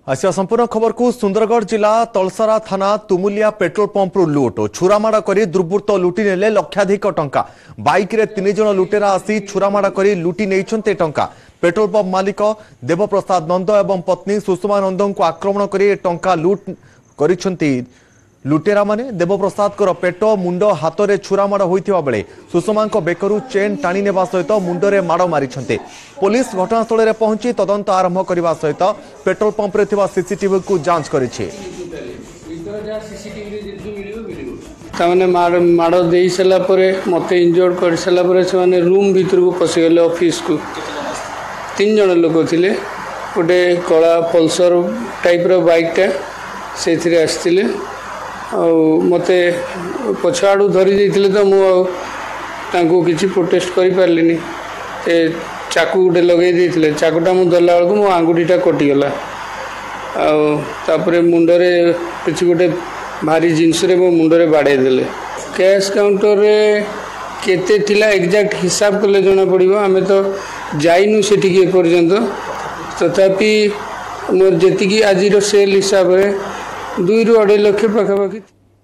आसिया संपूर्ण खबर को सुंदरगढ़ जिला तलसारा थाना तुमुलिया पेट्रोल पंप लुट छुरामाड़ कर दुर्बृत्त लुटि नेले लक्षाधिक टंका बाइक रे 3 जन लुटेरा आसी छुरामाड़ कर लुटि नेइछन्ते टंका। पेट्रोल पंप मालिक देवप्रसाद नंद एवं पत्नी सुषमा नंद को आक्रमण कर टंका लुट करिसंती लुटेरा माने। देवप्रसाद पेट मुंड हाथ में छुरामाड़ होइथिबा बेले सुषमा बेकरू चेन टाणी नेबा सहित मुंडरे माड़ मारिछन्ते। पुलिस घटनास्थल में पहुंची तदंत आरंभ करने सहित पेट्रोल पंप रे थिबा सीसीटीवी को जांच करिछि। ताने माड़ दे सारा मत इंजोर्ड कर सारा से रूम भीतर को पशिगले ऑफिस को 3 जन लोक थिले गोटे कला पल्सर टाइप रो बाइकटा से आसते मत पछाड़ू धरी जाइए तो मुझे किसी प्रोटेस्ट कर पार्ली चाकू गोटे लगे देते चाकूटा मुझे धरला बेलू मो आंगुठीटा कटिगला आपर मुंडरे किसी गोटे भारी जिनस मो मुंडरे बाड़े देले। कैश काउंटर रे केते थिला एग्जैक्ट हिसाब कले जना पड़ो आम तो जाइनु से पर्यंत तथापि मोर जी आज सेल हिसाब से 2 ରୁ 2.5 लाख पाखापाखि।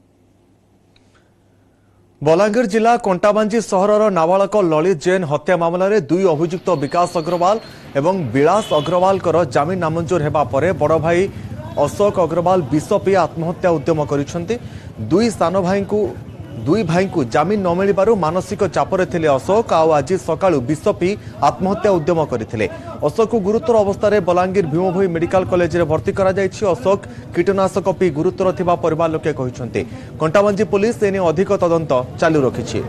बलांगीर जिला कंटाबांजी सहरर नाबालक ललित जैन हत्या मामला रे 2 अभियुक्त विकास अग्रवाल एवं विलास अग्रवाल जमीन नामंजूर हेबा परे बड़ भाई अशोक अग्रवाल विष पी आत्महत्या उद्यम करिसेंति। 2 भाई को जमीन न मिलबारु मानसिक चापरे थिले अशोक आज सकाळु विष पी आत्महत्या उद्यम करथिले। अशोक को गुरुतर अवस्था रे बलांगीर भीमभोई मेडिकल कॉलेज रे भर्ती करा जायछि। अशोक कीटनाशक पी गुरुतर थिबा परिवार लोके कहिसंते। कंटाबांजी पुलिस एने अधिक तदंत चालू रखिछि।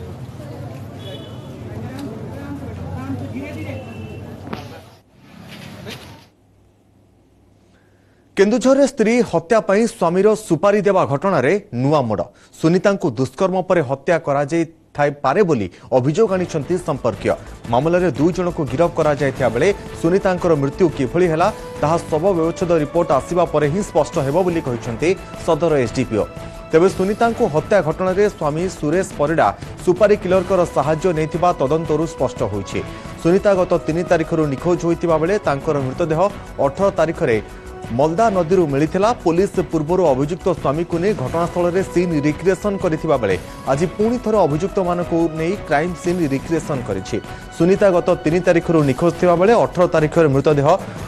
केन्दुझर स्त्री हत्या पाई स्वामीर सुपारी देवा घटना रे नुआ मोड़। सुनीता को दुष्कर्म पर हत्या करा जाई थाई पारे बोली अभियोग आनिछंती संपर्कीय। मामला रे 2 जन को गिरफ्त करा जायथिया बेले सुनीता मृत्यु किभଳି ହେଲା ताहा शव व्यवच्छेद रिपोर्ट आसिबा परे ही स्पष्ट हेबो बोली कहिसंती सदर एसडीपीओ। तेबे सुनीता को हत्या घटना रे स्वामी सुरेश परिडा सुपारी किलर कर सहाय्य नैथिबा तदंतरु स्पष्ट होइछि। सुनीता गत 3 तारिख रु निखोज होइतिबा बेले तांकर मृतदेह 18 तारिख रे मलदा नदी मिलता। पुलिस पूर्व अभियुक्त स्वामी को नहीं घटनास्थल में सीन रिक्रिएशन करथिबा बेले आज पुणी थर अभियुक्त मानक नहीं क्राइम सीन रिक्रिएशन करिछि। सुनीता गत 3 तारिख रु निखोज थिबा बेले 18 तारिख मृतदेह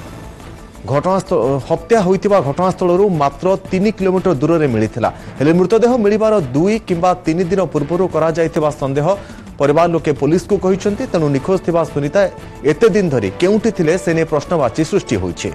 हत्या होइतिबा घटनास्थल मात्र 3 किलोमीटर दूर में मिलता। हेले मृतदेह मिलबार 2 किंबा 3 दिन पूर्व करा जायथिबा संदेह परिवार लोके पुलिस को कहिसंती। तेणु निखोज थिबा सुनीता एते दिन धरी केउंठी थिले से ने प्रश्नवाची सृष्टि होइछि।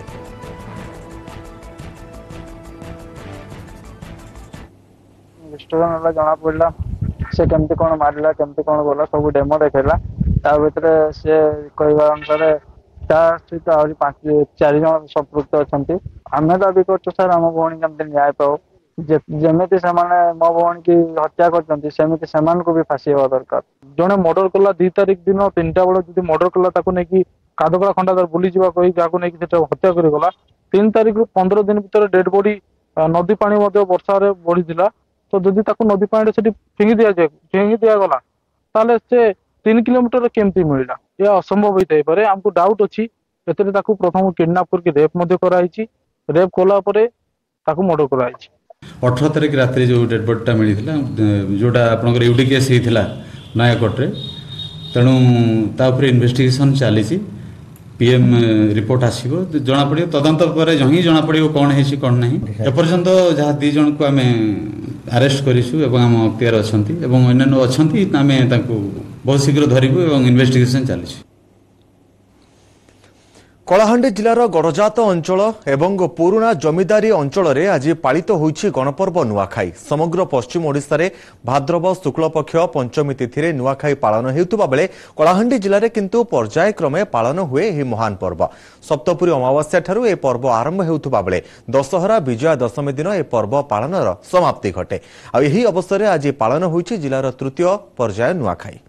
जना पड़ा से केमती कौन मारा केमती कौन गला सब डेमो देखला भर से कहवा अनुसार सहित आज 4 जन संपृक्त अच्छा। आम दाबी कर सर आम भौणी केमती न्याय पाओ जमी से मो भौणी की हत्या करमती को भी फांसी हवा दरकार। जड़े मर्डर कला 2 तारिख दिन 3टा बेल जो मर्डर कला नहीं कादगड़ा खंडाधर बुली जा कही हत्या करगला 3 तारिख रु 15 दिन भर डेड बॉडी नदी पानी वर्षा बढ़ी तो जदि नदी पानी से फिंगी दिगला ताले से 3 किलोमीटर केमती मिलला यह असंभव होता है। आमको डाउट अच्छी प्रथम किडनैप करके रेप कला मर्डर कराई। 18 तारिख रात जो डेड बॉडीटा मिलता जोटा आपंकर यूडी केस होता नयाकोट तेणु तापर इन्वेस्टिगेशन चली पीएम रिपोर्ट आसो जना पड़ो तदंत पर ही जना पड़ो कौन है कौन ना एपर्यंत जहाँ 2 जन को आम अरेस्ट करूँ आम अख्तियार अच्छा अन्य अच्छा आम बहुत शीघ्र धरबू और इन्वेस्टिगेशन चली। कलाहांडी जिलार गड़जात अंचल एवं पुराना जमीदारी अंचल रे आज पालित होइछि गणपर्व नुआखाई। समग्र पश्चिम ओडिशा रे भाद्रव शुक्लपक्ष पंचमी तिथि रे नुआखाई पालन हेउतबा बेले कलाहांडी जिले में किंतु पर्यायक्रमे पालन हुए यह महान पर्व। सप्तपुरी अमावास्या ठारू ए पर्व आरंभ हेउतबा बेले दशहरा विजया दशमी दिन ए पर्व पालनर समाप्ति घटे। आ एही अवसर आज पालन होइछि जिलार 3य पर्याय नुआखाई।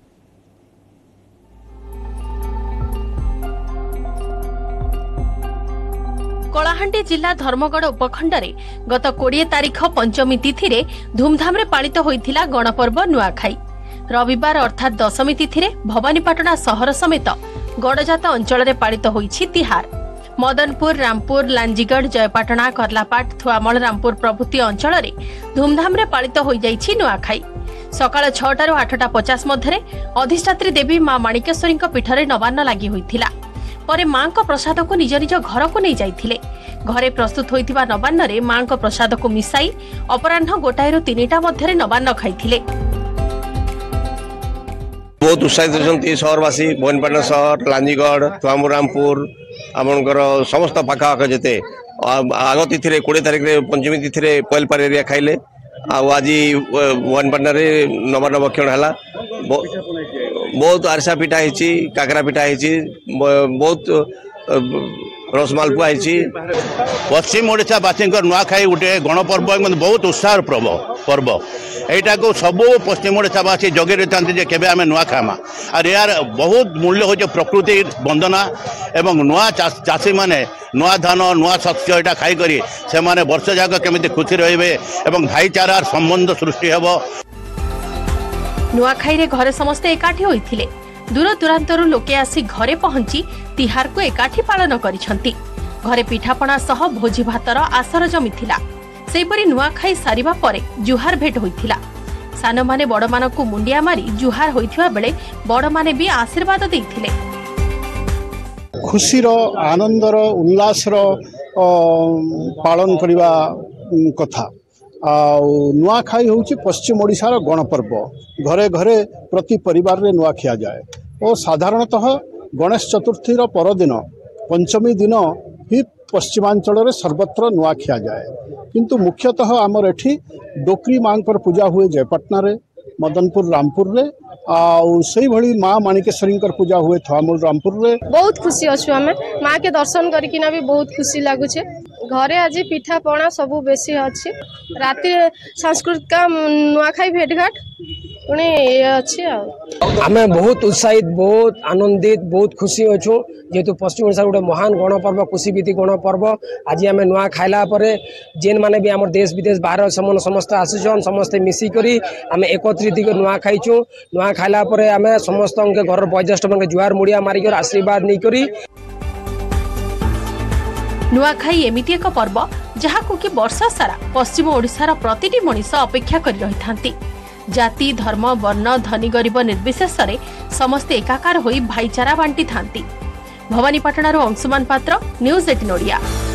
कलाहांडी जिला धर्मगढ़ उपखंड रे गत 20 तारिख पंचमी तिथि रे धूमधाम रे पालित होइथिला गणपर्व नुआखाई। रविवार अर्थात दशमी तिथि रे भवानीपाटना सहर समेत गड़जात अंचल रे पालित होइछि तिहार। मदनपुर रामपुर लांजीगढ़ जयपाटना करलापाट थुआमल रामपुर प्रभृति अंचल धूमधाम पालित हो जाइछि नुआखाई। सकाळ 6 ରୁ 8:50 मध्य अधिष्ठात्री देवी मां माणिकेश्वरी पीठरे नवान्न लगी होइथिला। परे मां को प्रसाद को निज निज घर को नहीं जाइथिले। घरे प्रस्तुत होइथिबा नवान्न रे मां को प्रसाद को मिसाई अपराह्न 1 ରୁ 3टा मध्य नवान्न खाइथिले। बहुत उत्साहित रहते सहरवासी बोनपाटना सहर लांजीगढ़ थुआमुरामपुर आमर समस्त पाखापाख जिते आग तिथि 20 तारिख पंचमी तिथि पहलपार एरिया खाइले आज बोनपाटना नवान्न भक्षण है। बहुत आरसा पिठा होती काकरा पिठा होती बहुत रसमालपुआ होती। पश्चिम ओडावासी नुआखाई गोटे गणपर्व बहुत उत्साह पर्व यहाँ को सबू पश्चिम ओडावासी जगे रही जे केबे आमे नुआ खामा और यार बहुत मूल्य हो प्रकृति वंदना एवं नुआ चाषी माने नुआ धान नुआ शस्य यहाँ खाई से माने वर्ष जाक केमिति खुशी रहिबे एवं भाईचारार संबंध सृष्टि हेबो। नुआखाई रे घरे समस्ते एकाठी होइथिले। दूर दूरांतरु लोके आसी घरे पहुंची तिहार को एकाठी पालन करिसंती। घरे पिठापणा सह भोजी भातर आसर जमिथिला। सेपरी नुआखाई सारिबा परे जुहार भेट होइथिला। सान माने बड़ मानकु मुंडिया मारी जुहार होइथिबा बेले बड़ माने भी आशीर्वाद देइथिले। खुशीर आनंदर उल्लासर पालन करिबा कथा नुआखाई होउची पश्चिम ओडिशार गणपर्व। घरे घरे प्रति परिवार रे नुआ खिया जाए और साधारणतः गणेश चतुर्थीर परदिन पंचमी दिन ही पश्चिमांचल रे सर्वत्र नुआ खिया जाए किंतु मुख्यतः आमर एठी डोकरी मांकर पूजा हुए जयपाटना रे मदनपुर रामपुर रे से भली माँ माणिकेश्वरी पूजा हुए थुआमूल रामपुर रे। बहुत खुशी अच्छु आम माँ के दर्शन करकिना भी बहुत खुशी लगुचे। घरे आज पिठा पणा सबू बेसी अच्छी राति सांस्कृतिक नुआखाई भेटघाट पुणी अच्छी। आम बहुत उत्साहित बहुत आनंदित बहुत खुशी अच्छु जेहेतु पश्चिम ओडिशा गोटे महान गणपर्व खुशी भित्तिक गणपर्व। आज आम नुआ खाइला जेन माने भी आम देश विदेश बाहर समस्त आसुचन समस्ते मिसिकरी आम एकत्रित नुआ खाइचु। नुआ खाइला आम समस्त घर वयोज्येष्ठ मान जुआर मुड़िया मारिक आशीर्वाद नहीं। नुआखाई एमिति एक पर्व जहाकु कि वर्ष सारा पश्चिम ओडिशार प्रतिटी मनीष अपेक्षा करि रहिथांती। जाति धर्म वर्ण धनी गरीब निर्विशेष समस्ते एकाकार होई भाईचारा बांटी थांती। भवानीपाटणारू अंशुमान पात्र, न्यूज 18 ओडिया।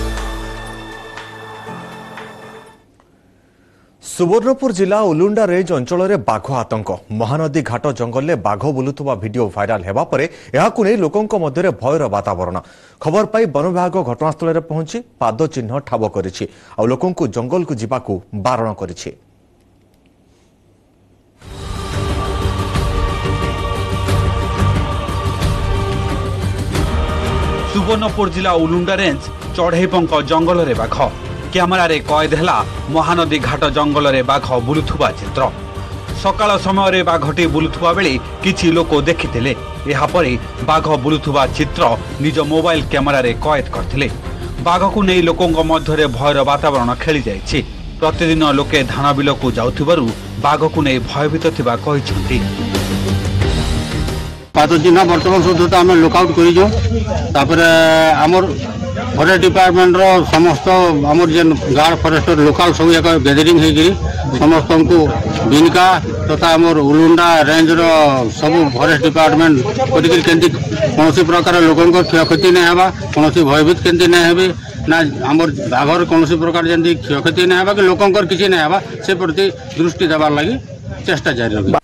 सुवर्णपुर जिला उलुंडा रेंज अंचल में बाघ आतंक। महानदी घाट जंगल में बाघ बुलुवा वीडियो भाइराल होगा पर यहां नहीं लोकों मध्य भयर वातावरण। खबर पाई वन विभाग घटनास्थल में पहुंची पाद चिन्ह ठाब करिछि और लोकों को जंगल को जिबाकू बारण करिछि। सुवर्णपुर जिला उलुंडा रेंज चढ़ईपंक जंगल में बाघ कैमेरा रे कैद है महानदी घाट जंगल में बाघ बुलुवा चित्र। सकाळ समय बाघटी बुलुवा बेले किछि लोक देखिथिले। यापर बाघ बुलुवा चित्र निज मोबाइल कैमेरा रे कैद करथिले। बाघ को नहीं लोकों मध्य भयर वातावरण खेली जाइछि। प्रतिदिन लोके धान बिल को जाउथिबारु बाघ को नहीं भयभीत थिबा कहिसंती। पाद चिन्ह बर्तमान सुधा आम लुकआउट कर फरेस्ट डिपार्टमेंट समस्त आमर जेन गार्ड फरेस्टर लोकल सब एक गैदरिंग हो समस्त को बिनका तथा आमर उलुंडा रेंज सब फरेस्ट डिपार्टमेंट कौन प्रकार लोकों क्षयक्षति नहीं होगा कौन भयभीत केमती नहीं हे ना आमर बाघर कौन प्रकार जमी क्षयक्षति नहीं होगा कि लोकों किसी नहीं होगा से प्रति दृष्टि देवार लगी चेष्टा जारी रखा।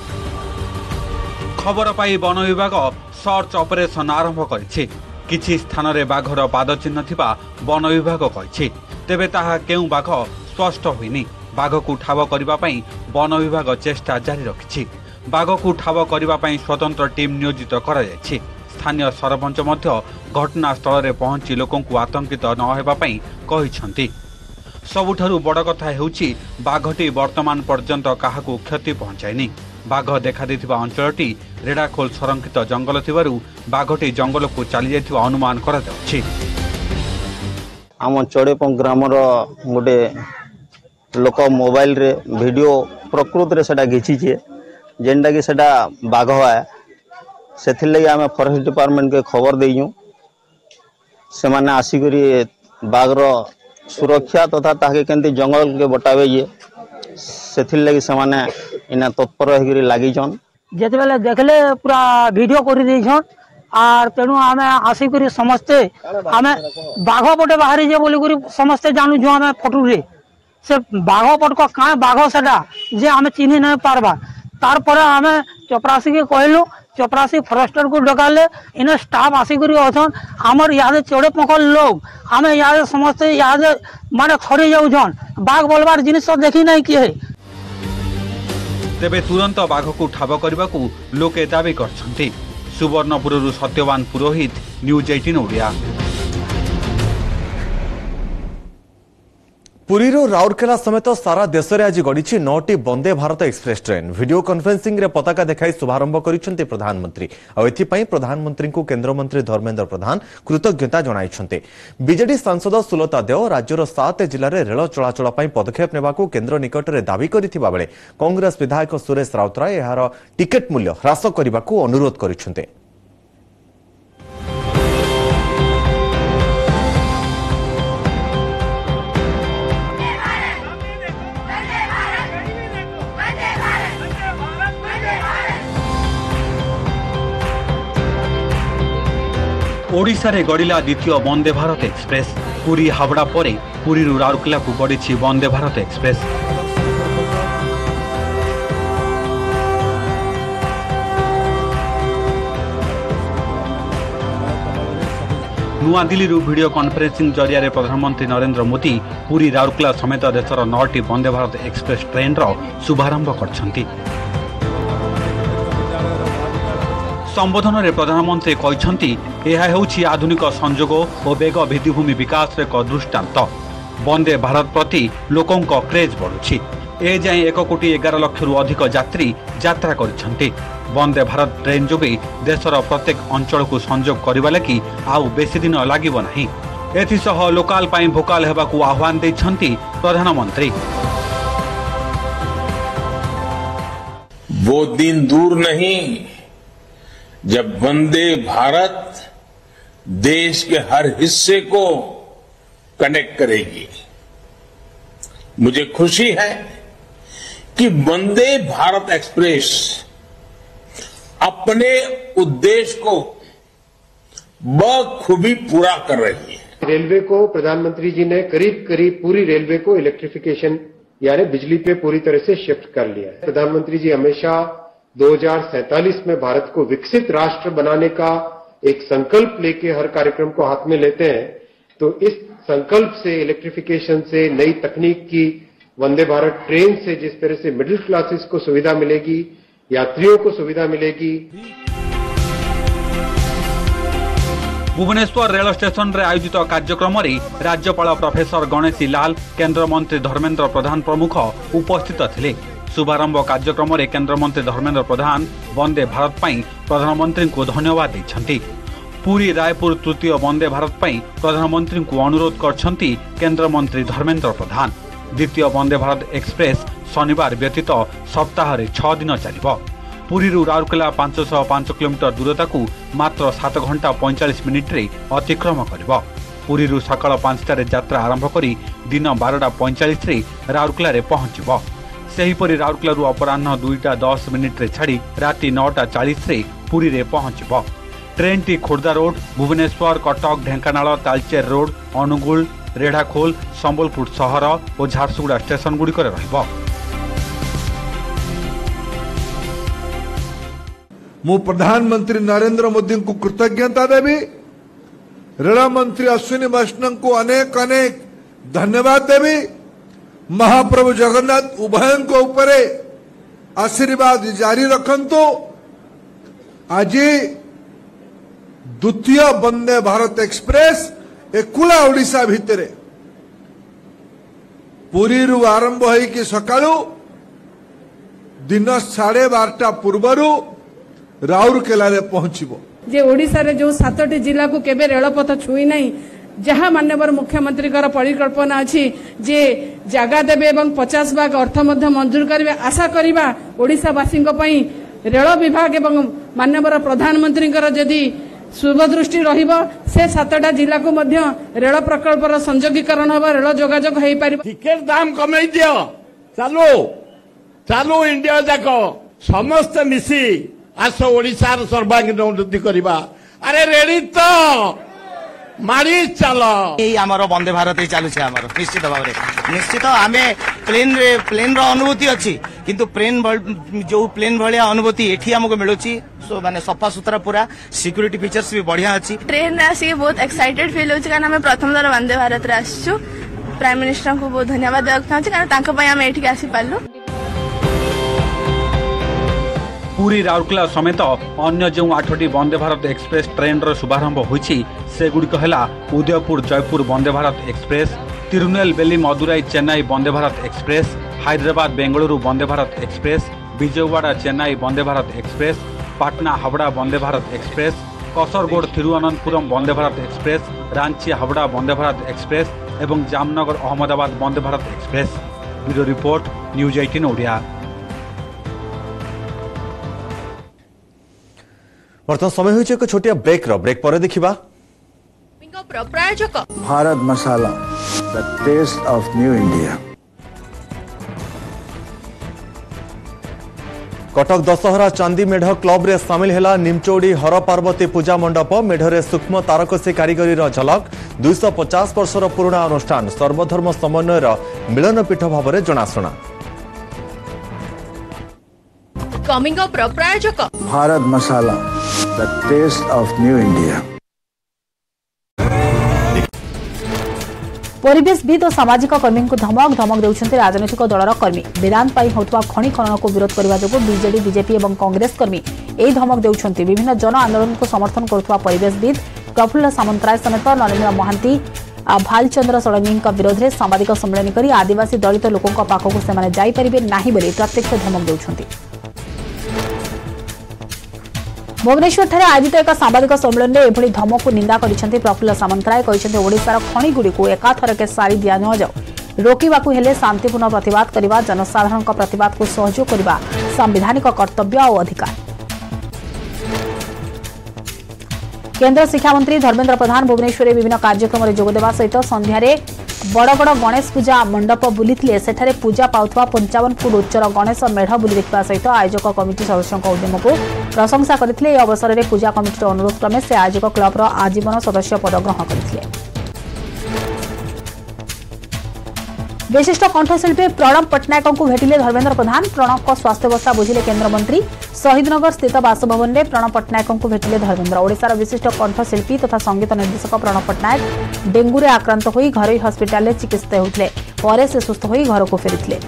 खबर पाई वन विभाग सर्च ऑपरेशन आरंभ करिछि। किछि स्थान रे बाघर पाद चिन्ह थिबा वन विभाग कहिछि। तेबे ताहा केउ बाघ स्पष्ट होइनी। बाघ को ठाब करिबा पई वन विभाग चेष्टा जारी रखिछि। बाघ को ठाब करिबा पई स्वतंत्र टीम नियोजित करा जायछि। स्थानीय सरपंच मध्य घटनास्थल रे पहुंची लोकों को आतंकित न हेबा पई कहिसंती। सबुठारु बड़ कथा हेउछि बाघटी वर्तमान पर्यंत काहाकू क्षति पहुंचाइनी। बाघ देखा देथिबा अंचलटी रेडाखोल संरक्षित जंगल थिबारु बाघटी जंगल को चली जाइथिबा अनुमान करा जाउछि। आम चढ़ेपंख ग्रामर गोटे लोक मोबाइल रे वीडियो प्रकृत रे सेटा घिचीचे जेनटा कि सेटा बाघ है से आम फॉरेस्ट डिपार्टमेंट के खबर देइयु से माने आसिकरी बाघर सुरक्षा तथा ताके केंती जंगल के बटावे ये सेथिर लगी से माने इना तत्पर होकरी लागी छन जेते बेले देखले पूरा वीडियो करि दै छन आर तेणु आमे आसिकरी समस्ते आमे बाघ पटे बाहरी जे बोली करी समस्ते जानू जो आमे फोटो रे से बाघ पट को का बाघ सेटा जे आमे चिन्हि नै पारबा तार पर आमे चपरासी के कहलु चपरासी फॉरेस्टर को डकाले इने स्टाफ आसिकरी अछन हमर यादे चोड़े पकल लोग आमे यादे समस्ते यादे माने खरी जाउ छन बाघ बोलबार जिनिस देखि नै कि है तेबे तुरंत बाघ को ठाब करने को लोके दावी करछन्ति। सुवर्णपुर सत्यवान पुरोहित, न्यूज 18 ओडिया। पुरी राउरकेला समेत सारा देश में आज गड़ी 9टी Vande Bharat express train video conferencing रे पताका देखाई शुभारंभ करिसेंति प्रधानमंत्री। एथिपाई प्रधानमंत्री को केंद्रमंत्री धर्मेंद्र प्रधान कृतज्ञता जणाइछन्ति। बीजेडी सांसद सुलता देव राज्यर 7 जिले में रेल चलाचल पदक्षेप नेबाकू केंद्र निकट में दावी करिथिबा बेले कांग्रेस विधायक सुरेश राउतराय एहार टिकेट मूल्य ह्रास करने अनुरोध करिसेंति। ओडिशा रे गड़िला द्वितीय वंदे भारत एक्सप्रेस। पुरी हावड़ा परे पुरी राउरकेला को गड़ी वंदे भारत एक्सप्रेस। नुआ दिल्ली वीडियो कॉन्फ्रेंसिंग जरिया प्रधानमंत्री नरेंद्र मोदी पुरी राउरकेला समेत देशर 9टी वंदे भारत एक्सप्रेस ट्रेन शुभारंभ करछन्ति। संबोधन में प्रधानमंत्री कहते यह होछि आधुनिक संजोग और बेग भित्तिभूमि विकास एक दृष्टांत। वंदे भारत प्रति लोकों क्रेज बढ़ुछि। ए जाए 1,11,00,000 रु अधिक यात्री यात्रा करिसेंति। वंदे भारत ट्रेन जोगे देशर प्रत्येक अंचल को संजोग करने लगी आउ बेसी दिन लागिब नाही। एथिसह लोकाल पाई भोकाल हेबाकू आह्वान दैछन्ति प्रधानमंत्री। वो दिन दूर नहीं जब वंदे भारत देश के हर हिस्से को कनेक्ट करेगी। मुझे खुशी है कि वंदे भारत एक्सप्रेस अपने उद्देश्य को बखूबी पूरा कर रही है। रेलवे को प्रधानमंत्री जी ने करीब करीब पूरी रेलवे को इलेक्ट्रिफिकेशन यानी बिजली पे पूरी तरह से शिफ्ट कर लिया है। प्रधानमंत्री जी हमेशा 2047 में भारत को विकसित राष्ट्र बनाने का एक संकल्प लेके हर कार्यक्रम को हाथ में लेते हैं। तो इस संकल्प से इलेक्ट्रिफिकेशन से नई तकनीक की वंदे भारत ट्रेन से जिस तरह से मिडिल क्लासेस को सुविधा मिलेगी, यात्रियों को सुविधा मिलेगी। भुवनेश्वर रेल स्टेशन रे आयोजित कार्यक्रम रे राज्यपाल प्रोफेसर गणेशी लाल, केंद्र मंत्री धर्मेंद्र प्रधान प्रमुख उपस्थित थिले। शुभारंभ कार्यक्रम में केंद्र मंत्री धर्मेंद्र प्रधान वंदे भारत पाई प्रधानमंत्री को धन्यवाद देछन्ति। पुरी रायपुर तृतीय वंदे भारत पाई प्रधानमंत्री को अनुरोध करछन्ति केंद्र मंत्री धर्मेंद्र प्रधान। द्वितीय वंदे भारत एक्सप्रेस शनिवार व्यतीत सप्ताह 6 दिन चलिबो। पुरी राउरकेला 505 किलोमीटर दूरता को मात्र 7 घंटा 45 मिनिट रे अतिक्रम करिबो। पुरी सकाळ 5टारे यात्रा आरंभ करी दिन 12:45 रे राउरकेला रे पहुंचिबो। सेहीपरि राउरकेला अपराह्न 2:10 मिनिट रे छाड़ी राति 9:40 रे पुरी रे पहुंचिबो। ट्रेन टी खोर्धा रोड, भुवनेश्वर, कटक, ढेंकानाल, तालचेर रोड, अनुगुल, रेढ़ाखोल, संबलपुर सहर और झारसुगुड़ा स्टेशन गुड़िक रहिबो। मु प्रधानमंत्री नरेंद्र मोदी को कृतज्ञता देवी। रेल मंत्री अश्विनी वैष्णव को अनेक अनेक धन्यवाद देवी। महाप्रभु जगन्नाथ उभयं को ऊपर आशीर्वाद जारी रखंतु। आज द्वितीय वंदे भारत एक्सप्रेस एकुला ओडिशा भितर पुरी आरंभ होइकि सकाळु दिन 12:30 पूर्वरु राउरकेला रे पहुंचिबो। जे ओडिशा रे जो 7टी जिला को केबे रेलपथ छुई नहीं, जहाँ माननीय मुख्यमंत्री परिकल्पना अच्छी जे जगह देवे एवं 50 भाग अर्थ मंजूर करेंगे। आशा करवा ओडिशावासी रेल विभाग एवं माननीय प्रधानमंत्री जदि शुभदृष्टि रहिबो से 7टा जिला को मध्य रेल प्रकल्पर संयोगीकरण होबो रेल जोगाजोग हेई पारिबो। टिकेट दाम कमेई दियो चालू चालू इंडिया जाको समस्त मिसी आस ओडिशार सर्वांगीन उन्नति करबा। अरे रेडी तो मारी चलो आमर वंदे भारत चलुचे आमर निश्चित भाव निश्चित आम प्लेन अनुभूति अच्छी किंतु जो प्लेन भाया अनुभूति एठी हमको मिलूँ माने सफा सुतरा पूरा सिक्यूरिटी फीचर्स भी बढ़िया अच्छी। ट्रेन आसिक बहुत एक्साइटेड फील होची कारण आम प्रथम दर वंदे भारत रे आसछु। प्राइम मिनिस्टर को बहुत धन्यवाद देबाक चाहूँ कारण तांको पय आम एठी आसी पारलु। पुरी राउरकेला समेत अन्य जो 8टी वंदे भारत एक्सप्रेस ट्रेन शुभारंभ होईछि सेगुड़िक है Udaipur Jaipur Vande Bharat express, Tirunelveli Madurai Chennai Vande Bharat express, Hyderabad Bengaluru Vande Bharat express, Vijayawada Chennai Vande Bharat express, Patna Howrah Vande Bharat express, Kasaragod Thiruvananthapuram Vande Bharat express, Ranchi Howrah Vande Bharat express एवं Jamnagar Ahmedabad Vande Bharat express. Bureau report news 18 Odia. वर्तमान समय होइछ एक छोटिया ब्रेक पर देखिबा प्रायोजक Bharat Masala the taste of new India. Cuttack Dussehra चांदी मेढ़ क्लब रे सामिल हैला निमचौड़ी हर पार्वती पूजा मंडप। मेढ़रे सूक्ष्म तारकसी कारीगरी झलक। 250 वर्षर पुराणा अनुष्ठान सर्वधर्म समन्वयर मिलनपीठ भाव में जनाशुना। कमिंग अप प्रायोजक Bharat Masala the taste of new India. परिवेशविद और सामाजिक कर्मी को धमक देउछन्ते राजनैतिक दलर कर्मी। वेदांत पाई होतवा खनि खनन को विरोध करबा जोगु बीजेडी बीजेपी और कांग्रेस कर्मी एही धमक देउछन्ते। विभिन्न जन आंदोलन को समर्थन करथवा परिवेशविद प्रफुल्ल सामंतराय समेत नरेंद्र महांती भालचंद्र षडंगी विरोध में सांबादिक सम्मेलन कर आदिवासी दलित लोकों पाखक से जाई परिबे नाही बोली प्रत्यक्ष धमक देउछन्ते। भुवनेश्वर आयोजित एक सांबादिक सम्मेलन में एभली धमक को निंदा करिसेंते प्रफुल्ल सामंतराय। कहिसेंते ओडिशार खनि गुडी को एकाथरके सारी दिया न जाऊ। रोकिबाकू हेले शांतिपूर्ण प्रतिवाद करिबा जनसाधारण प्रतिवाद को सहयोग करिबा संवैधानिक कर्तव्य और अधिकार। केंद्र शिक्षा मंत्री धर्मेंद्र प्रधान भुवनेश्वर विभिन्न कार्यक्रम में जोगदेवा सहित संध्यारे बड़ बड़ गणेश पूजा मंडप बुली सेठारे पूजा पाउथवा 55 फुट उच्चर गणेश मेढ़ बुली देखा सहित आयोजक कमिटी सदस्यों उद्यम को प्रशंसा करते। अवसर में पूजा कमिटी अनुरोध क्रमे से आयोजक क्लबर आजीवन सदस्य पद ग्रहण करते। विशिष्ट कंठशिल्पी प्रणब पट्टनायक को भेटिले धर्मेंद्र प्रधान। प्रणब को स्वास्थ्यावस्था बुझिले केन्द्रमंत्री। शहीदनगर स्थित बासभवन में प्रणब पट्टनायक को भेटिले धर्मेंद्र। ओडिशार विशिष्ट कंठशिल्पी तथा संगीत निर्देशक प्रणब पट्टनायक डेंगू रे आक्रांत होई घरोई हस्पिटाल में चिकित्सित होते पर से सुस्थ होई घर को फेरिथिले।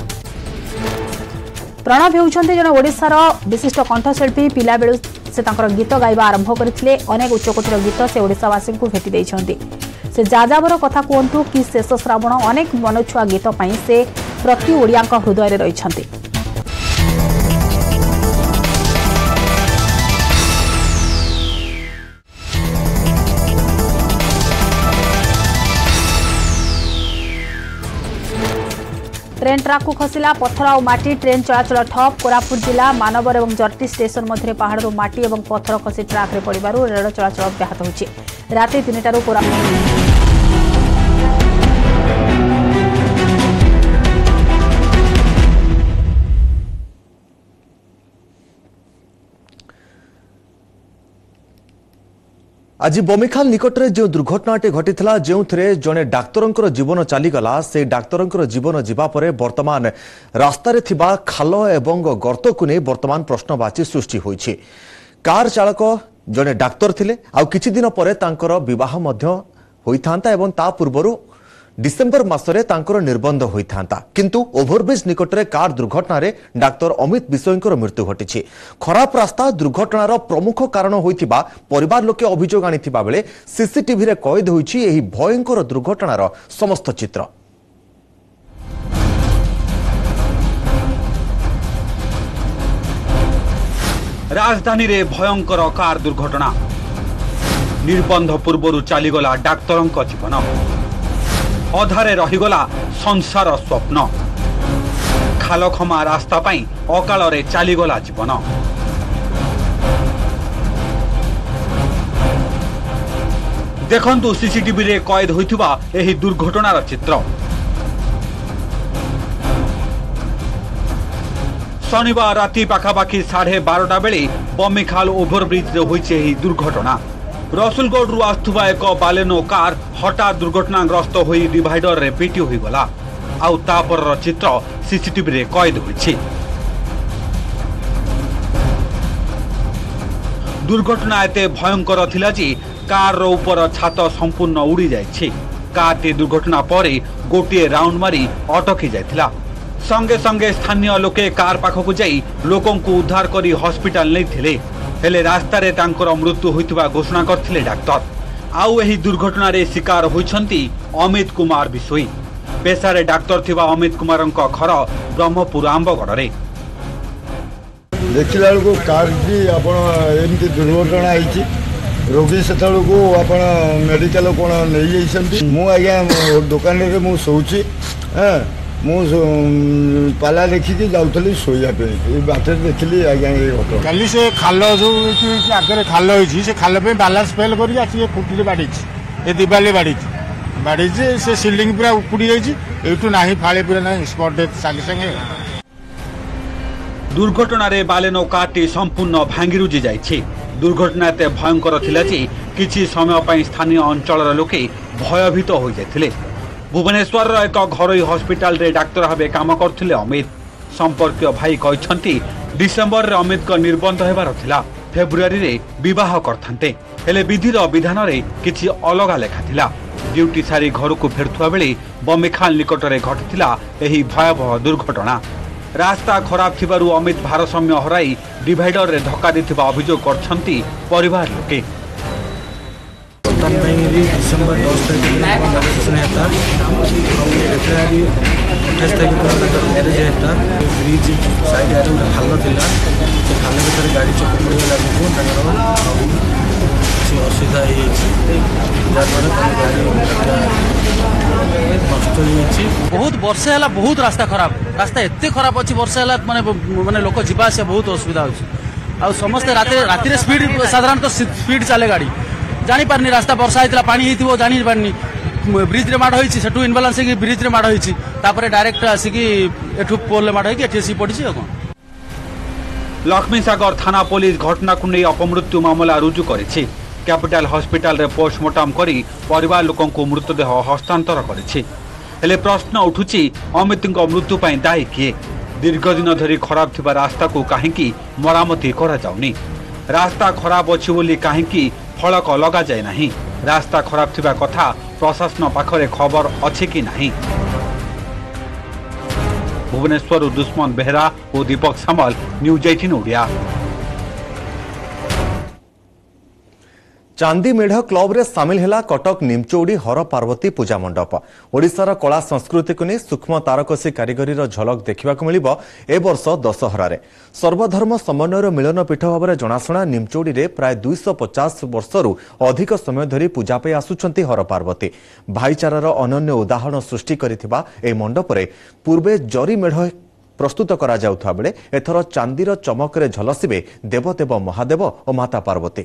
प्रणब हेउछन्ते जने ओडिशार विशिष्ट कंठशिल्पी। पिला बेलु से तांकर गीत गाइबा आरंभ करथिले। अनेक उच्चकोटीर गीत से ओडिशावासी को भेटी दैछन्ते। से जाजाबर कथा कहतु कि शेष श्रावण अनेक मनछुआ गीत पाई से प्रति ओडिया हृदय रही। ट्रेन ट्राक को खसला पत्थर और माटी। ट्रेन चलाचल ठप। कोरापुट जिला मानवर और जर्टी स्टेशन मध्य पहाड़ माटी और पत्थर खसी ट्राक रे पड़ू रेल चलाचल व्याहत होछि। राति 3टारू कोरापुट आज बमिखाल निकटरे जो दुर्घटनाटी घटिथिला जोंथरे जने डाक्तरंकर जीवन चलीगला से डाक्तरंकर जीवन जीवा परे वर्तमान रास्तारे थिबा खाल एवं गर्त को नहीं वर्तमान प्रश्नवाची सृष्टि होईछि। कार चालक जने डाक्तर थिले आ किछि दिन परे तांकर विवाह मध्य होइथांता एवं ता पूर्वरु डिसेंबर मासरे तांकर निर्बंध होइथांता किंतु ओभरब्रिज निकटरे कार दुर्घटना रे डाक्तर अमित बिसोईंकर मृत्यु घटिछि। खराब रास्ता दुर्घटनार प्रमुख कारण होइथिबा परिवार लोके अभियोग आनिथिबा बेले सीसीटीवी रे कैद होइछि एही भयंकर दुर्घटनार समस्त चित्र। राजधानी रे भयंकर कार दुर्घटना। निर्बंध पूर्वरु चलीगला डाक्तरंक जीवन। अधारे रहीगला संसार स्वप्न। खालखमा रास्ता पाई अकाल रे चलीगला जीवन। देखंतु सीसीटीवी रे कैद होइथिबा एही दुर्घटनार चित्र। शनिवार राति पाखापाखि 12:30 बेले बम्मीखाल ओभरब्रिज रे होइছে एही दुर्घटना। रसुलगढ़ आसुवा एक बालेनो कार हठात दुर्घटनाग्रस्त हो डिवाइडर रे पिटी हो गला। आउ तापर चित्र सीसीटीवी रे कैद होइछि। दुर्घटना एते भयंकर थिला जे कार रो ऊपर छात संपूर्ण उड़ी जाइछि। कार टी दुर्घटना परे गोटे राउंड मारी अटकी जाइथिला। संगे संगे स्थानीय लोके कार पाखकु जाई लोकंकु उद्धार करी हॉस्पिटल नै हेले रास्ता रे तांकर मृत्यु होइतिबा घोषणा करथिले डाक्टर। आउ एही दुर्घटना रे शिकार होइछंती अमित कुमार बिसोई। पेशारे डाक्टर थिबा अमित कुमारंक घर ब्रह्मपुर आंबगढ़ रे। देखिला को कार जी आपण एमती दुर्घटना आइछि। रोगी सेतल को आपण मेडिकल कोन नै जाइछंती। मु आज्ञा दुकान रे मु सोउछि मु पाला देखिकी जाउथली सोया पे बाटे देखली आज्ञा ए घटना। काली से खाल जो आगे खाल होइछि से खाल पे बैलेंस फेल करी आसी खुटली बाडीछि। ए दिवाली बाडीछि से सीलिंग पूरा उपुड़ी जाइछि। एटू नाही फाळे पूरा नाही स्पॉट डेथ संगे संगे। दुर्घटना रे बालेनो कारटी संपूर्ण भांगी रुजी जाइछि। दुर्घटना एते भयंकर थिला जे किछि समय पई स्थानीय अंचलर लोके भयभीत हो जाइथिले। भुवनेश्वर एक घरोई हॉस्पिटल रे डाक्टर भावे काम करथिले अमित। संपर्कीय भाई कहछंती डिसेंबर रे अमित को निर्बंध हेबार थिला। फेब्रुआरी रे विवाह करथांते हेले विधिर विधान रे किछि अलगा लेखा थिला। ड्यूटी सारी घर को फेरथुआ बेले बम्मीखाल निकट रे घटिथिला एही भयावह दुर्घटना। रास्ता खराब थिबारु अमित भारसाम्य हराई डिवाइडर रे धक्का दिथिबा अभियोग करछंती परिवार लोके। डिसेंबर 10 फेब्रुआरी 28 तारिख मैरेज है। ब्रिज साइड आरे गोटे खाल थिला। से खाल भीतर गाड़ी चक्कर पड़गला किसी असुविधा हो गाड़ी नष्ट हो। बहुत वर्ष है बहुत रास्ता खराब। रास्ता एत खराब अच्छी वर्ष है माने लोक जीवा आसा बहुत असुविधा हो। समस्ते राति स्पीड साधारणतः स्पीड चले गाड़ी जानी पारनी। रास्ता वर्षा होता पानी होइथिबो जानी पारनी। ब्रिज रे माड़ होइछि सेटू इनबालांस के ब्रिज रे माड़ होइछि तापरे डायरेक्ट आसिकी एठू पोल रे माड़ होइछि एठी सी पड़िछि। लक्ष्मीसागर थाना पुलिस घटना को नहीं अपमृत्यु मामला रुजु करिछि। कैपिटल हॉस्पिटल रे पोस्टमार्टम करी परिवार लोकन को मृतदेह हस्तांतर करिछि। हेले प्रश्न उठुछि अमितଙ୍କ मृत्यु पई दायी किए? दीर्घ दिन धरी खराब थिबा रास्ता को काहेकि मरामती करा जाउनी? रास्ता खराब अछि बोली काहेकि फलक लगा जाए नहीं? रास्ता खराब थिबा कथा प्रशासन पाखरे खबर अछि कि नहीं? भुवनेश्वर दुश्मन बेहरा और दीपक सामल, न्यूज 18 ओडिया। चांदी मेढ़ क्लब रे सामिल हैला कटक निमचौड़ी हर पार्वती पूजा मंडप। ओडिशार कला संस्कृति को नहीं सूक्ष्म तारकसी कारीगरी झलक देखा मिलिबो ए वर्ष दशहरा रे। सर्वधर्म समन्वयर मिलन पीठ भाव में जनाशुना निमचौड़ी रे प्राय 250 वर्षरू अधिक समय धरी पूजा पे आसुछंती हर पार्वती। भाईचारार अनन्य उदाहरण सृष्टि करिथिबा ए मंडप रे पूर्वे जरी मेढ़ प्रस्तुत करा जाउथा बेले एथर चांदीर चमक रे झलसिबे देवदेव महादेव और माता पार्वती।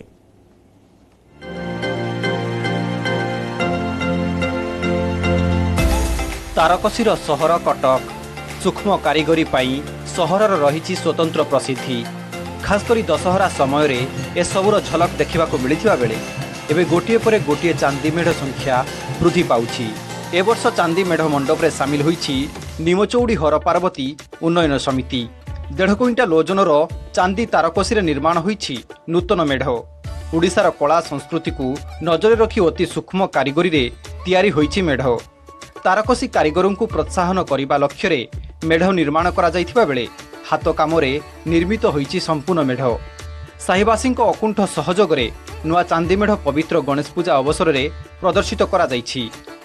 तारकसीर सहर कटक सूक्ष्म कारीगरी पाई सहरर रही स्वतंत्र प्रसिद्धि। खासकरी दशहरा समय ए सबुर झलक देखा मिलता बेले एवं गोटे पर गोटे चांदी मेढ़ संख्या वृद्धि पाउछि। ए वर्ष चांदी मेढ़ मंडप रे सामिल होइछि निमचौड़ी हर पार्वती उन्नयन समिति। 1.5 क्विंटाल ओजनर चांदी तारकसी निर्माण होइछि नूतन मेढ़। ओडिशार कला संस्कृति को नजर रखी अति सूक्ष्म कारीगरी रे तैयारी होइछि मेढ़। तारकसी कारीगरों को प्रोत्साहन करने लक्ष्य रे मेढ़ निर्माण करा जाइथिबा बेले हाथ काम निर्मित होइछि संपूर्ण मेढ़। साहिवासी अकुंठ सहयोग रे नुआ चांदी मेढ़ पवित्र गणेश पूजा अवसर रे प्रदर्शित करा जाइछि।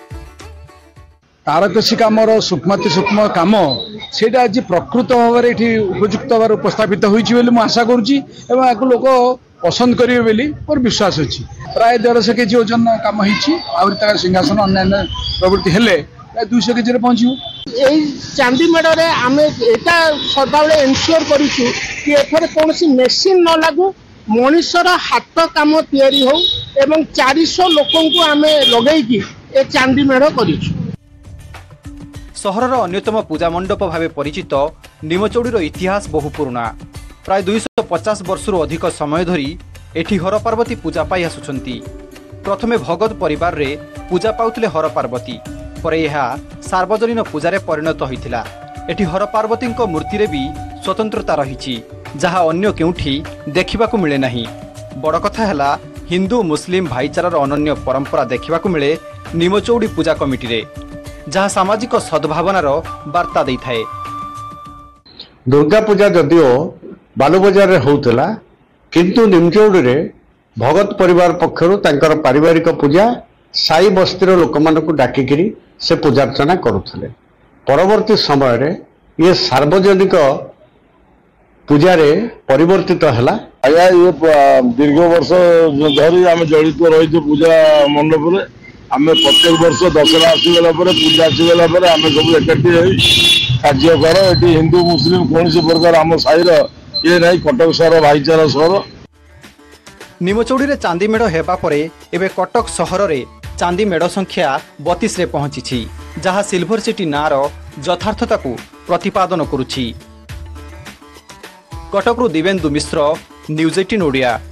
तारकसी कामर सूक्ष्माति सूक्ष्म काम सेटा आज प्रकृत भाव में उपयुक्त भाव उपस्थापित होइछि बोली मु आशा करुछि एवं याकु लोक पसंद करेंगे बोली मोर विश्वास अच्छी। प्राय 150 केजी ओजन काम होइछि आउर तार सिंहासन अन्य प्रवृत्ति हेले प्राय 200 केजी रे पहुंचिबो। एई चांदी मेढ़ आम एटा सदाबले एनश्योर करूछु कि एथरे कोनसी मेसिन न लागू मनुष्यर हाथ काम तैयारी हो एवं 400 लोकों को आमे लगेकी ए चांदी मेढ़ करिछु। सहरर अन्यतम पूजा मंडप भाव परिचित निमचौड़ीर इतिहास बहु पुराना। प्राय 250 वर्षर अधिक समय धरी एठी हर पार्वती पूजा पाई आसुछंती। प्रथमे भगत परिवार रे पूजा पाउथिले हर पार्वती, पर यह सार्वजनीन पूजारे परिणत होइथिला। एठी हर पार्वती मूर्ति रे भी स्वतंत्रता रही जहा अन्य केउठी देखिबाकू मिले नाही। बड़ कथा हैला हिंदू मुस्लिम भाईचारार अनन्य परंपरा देखिबाकू मिले निमचौड़ी पूजा कमिटी रे, जहा सामाजिक सद्भावनार वार्ता देई थाए। दुर्गा पूजा जदिओ बालुबजार रे होउतला, किंतु निमचौड़ी रे भगत परिवार पक्षरु तांकर पारिवारिक पूजा साई बस्तीर लोकमानकु डाकिकिरी से पूजार्चना करुथले। परवर्ती समय रे ये सार्वजनिक पूजारे परिवर्तित हला। आया ये दीर्घ वर्ष धरी आम जड़ित रही पूजा मंडप रे। आम प्रत्येक वर्ष दशहरा आसीगला पूजा आसीगला आम सब एकाठी कार्य कर। ये हिंदू मुस्लिम कौन प्रकार आम साईर ये नहीं, कटक सहर भाईचारा सहर। निमचौड़ी रे चांदी मेढ़ हेबा परे एबे कटक सहर रे चांदी मेढ़ संख्या 32 रे पहुंची, जहा सिल्वर सिटी नार यथार्थता को प्रतिपादन करुछि। कटकरू दिवेन्दु मिश्र, न्यूज 18 ओडिया।